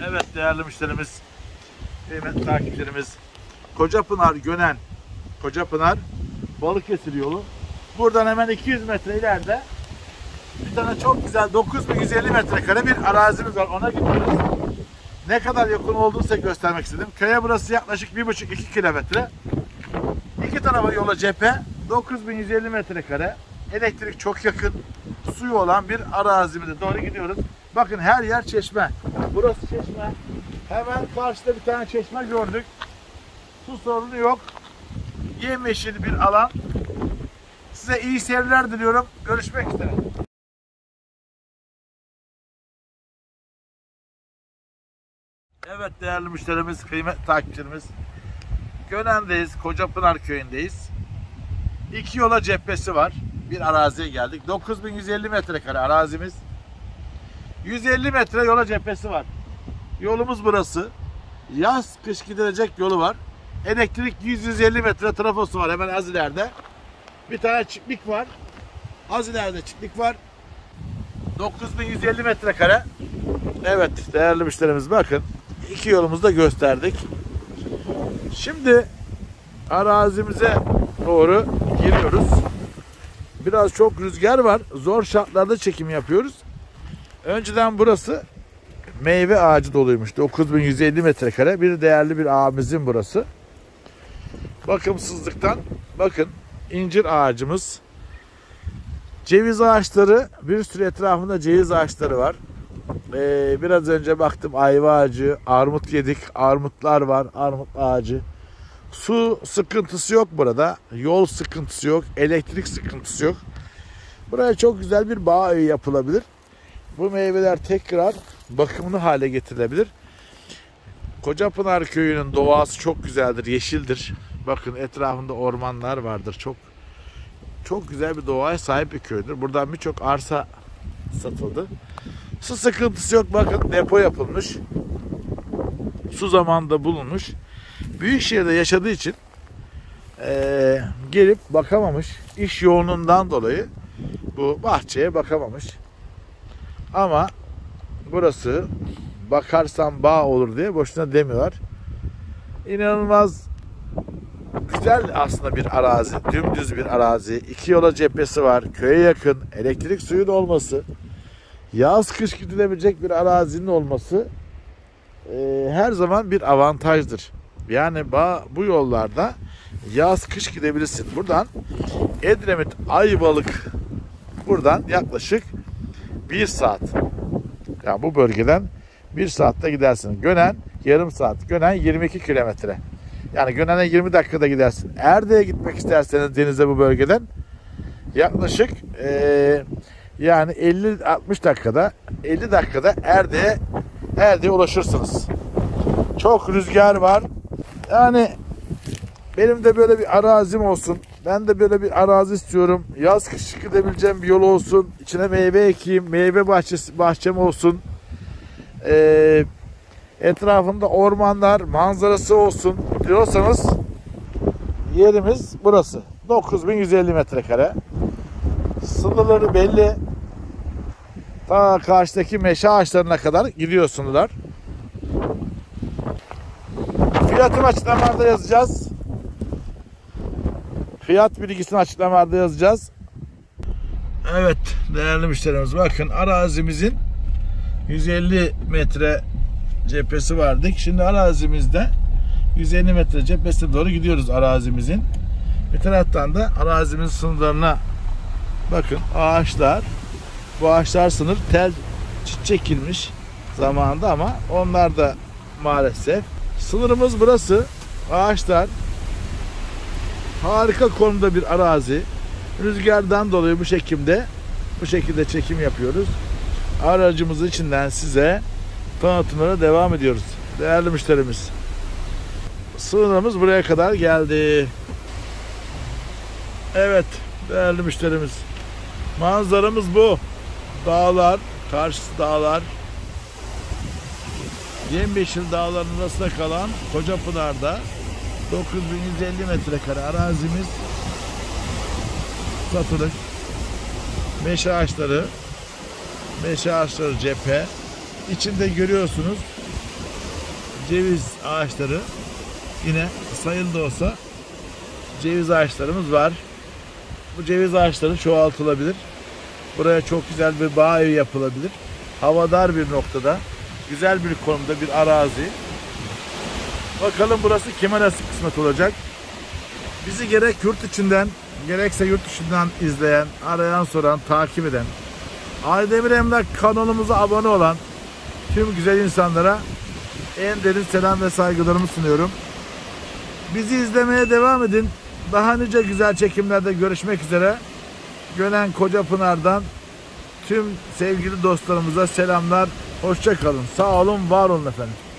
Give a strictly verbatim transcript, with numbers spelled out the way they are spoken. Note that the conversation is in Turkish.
Evet değerli müşterimiz, kıymetli takipçilerimiz, Kocapınar Gönen, Kocapınar Balıkesir yolu. Buradan hemen iki yüz metre ileride bir tane çok güzel dokuz bin yüz elli metrekare bir arazimiz var. Ona gidiyoruz. Ne kadar yakın olduğunu size göstermek istedim. Köye burası yaklaşık bir buçuk iki kilometre. İki tarafa yola cephe, dokuz bin yüz elli metrekare. Elektrik çok yakın, suyu olan bir arazimize doğru gidiyoruz. Bakın her yer çeşme. Burası çeşme. Hemen karşıda bir tane çeşme gördük. Su sorunu yok. Yemyeşil bir alan. Size iyi seyirler diliyorum. Görüşmek üzere. Evet değerli müşterimiz, kıymetli takipçilerimiz. Gönen'deyiz, Kocapınar köyündeyiz. İki yola cephesi var. Bir araziye geldik. dokuz bin yüz elli metrekare arazimiz. yüz elli metre yola cephesi var. Yolumuz burası. Yaz kış gidilecek yolu var. Elektrik yüz yüz elli metre trafosu var hemen az ileride. Bir tane çiftlik var. Az ileride çiftlik var. dokuz bin yüz elli metrekare. Evet değerli müşterimiz bakın. İki yolumuzu da gösterdik. Şimdi arazimize doğru giriyoruz. Biraz çok rüzgar var. Zor şartlarda çekim yapıyoruz. Önceden burası meyve ağacı doluymuş. dokuz bin yüz elli metrekare. Bir değerli bir ağabeyimizin burası. Bakımsızlıktan bakın incir ağacımız. Ceviz ağaçları, bir sürü etrafında ceviz ağaçları var. Ee, biraz önce baktım ayva ağacı, armut yedik. Armutlar var, armut ağacı. Su sıkıntısı yok burada. Yol sıkıntısı yok. Elektrik sıkıntısı yok. Buraya çok güzel bir bağ evi yapılabilir. Bu meyveler tekrar bakımlı hale getirilebilir. Kocapınar köyünün doğası çok güzeldir, yeşildir. Bakın etrafında ormanlar vardır. Çok çok güzel bir doğaya sahip bir köydür. Buradan birçok arsa satıldı. Su sıkıntısı yok. Bakın depo yapılmış. Su zamanında bulunmuş. Büyükşehir'de yaşadığı için ee, gelip bakamamış. İş yoğunluğundan dolayı bu bahçeye bakamamış. Ama burası bakarsan bağ olur diye boşuna demiyorlar. İnanılmaz güzel aslında bir arazi. Dümdüz bir arazi. İki yola cephesi var. Köye yakın. Elektrik suyun olması. Yaz kış gidilebilecek bir arazinin olması e, her zaman bir avantajdır. Yani bağ, bu yollarda yaz kış gidebilirsin. Buradan Edremit Ayvalık buradan yaklaşık bir saat. Yani bu bölgeden bir saatte gidersin. Gönen yarım saat. Gönen yirmi iki kilometre. Yani Gönen'e yirmi dakikada gidersin. Erde'ye gitmek isterseniz denize bu bölgeden yaklaşık ee, yani elli altmış dakikada elli dakikada Erde'ye Erde'ye ulaşırsınız. Çok rüzgar var. Yani benim de böyle bir arazim olsun. Ben de böyle bir arazi istiyorum. Yaz kış gidebileceğim bir yol olsun. İçine meyve ekeyim. Meyve bahçesi, bahçem olsun. Ee, etrafında ormanlar, manzarası olsun diyorsanız yerimiz burası. dokuz bin yüz elli metrekare. Sınırları belli. Ta karşıdaki meşe ağaçlarına kadar gidiyorsunlar. Fiyatını açıklamalarda yazacağız. Fiyat bilgisini açıklamalarda yazacağız. Evet değerli müşterimiz bakın arazimizin yüz elli metre cephesi vardık. Şimdi arazimizde yüz elli metre cephesine doğru gidiyoruz arazimizin. Bir taraftan da arazimizin sınırlarına bakın ağaçlar. Bu ağaçlar sınır tel çekilmiş zamanında ama onlar da maalesef. Sınırımız burası. Ağaçlar. Harika konumda bir arazi. Rüzgardan dolayı bu şekilde bu şekilde çekim yapıyoruz. Aracımızın içinden size tanıtımlara devam ediyoruz. Değerli müşterimiz. Sınırımız buraya kadar geldi. Evet değerli müşterimiz. Manzaramız bu. Dağlar, karşısı dağlar. Yemyeşil dağların arasında kalan Kocapınar'da dokuz bin yüz elli metrekare arazimiz satılık. Meşe ağaçları, meşe ağaçları cephe. İçinde görüyorsunuz ceviz ağaçları, yine sayılı da olsa ceviz ağaçlarımız var. Bu ceviz ağaçları çoğaltılabilir. Buraya çok güzel bir bağ evi yapılabilir. Havadar bir noktada, güzel bir konumda bir arazi. Bakalım burası kime nasıl kısmet olacak. Bizi gerek yurt içinden gerekse yurt dışından izleyen, arayan, soran, takip eden, Aydemir Emlak kanalımıza abone olan tüm güzel insanlara en derin selam ve saygılarımı sunuyorum. Bizi izlemeye devam edin. Daha nice güzel çekimlerde görüşmek üzere. Gönen Kocapınar'dan tüm sevgili dostlarımıza selamlar. Hoşça kalın. Sağ olun, var olun efendim.